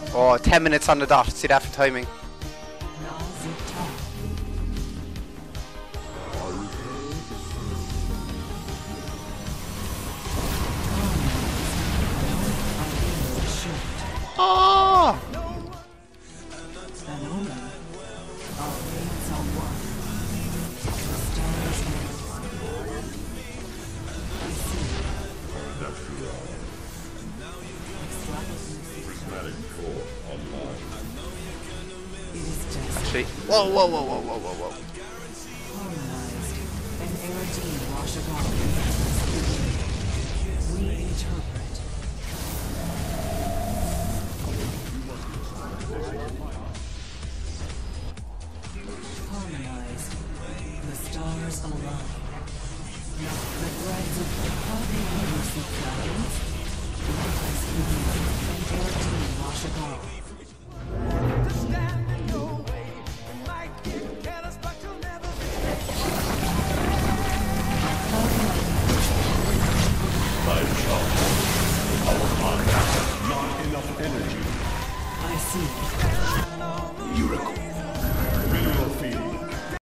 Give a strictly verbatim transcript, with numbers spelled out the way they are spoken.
Oh, ten minutes on the dot. See that for timing. Oh! Actually, whoa, whoa, whoa, whoa, whoa, whoa, whoa. We interpret. Harmonized. The stars align. The threads of the cloudy universe of dragons. Lifeless beings and their team wash agall. By chance, our mind has not enough energy. I see. Miracle. Mineral field.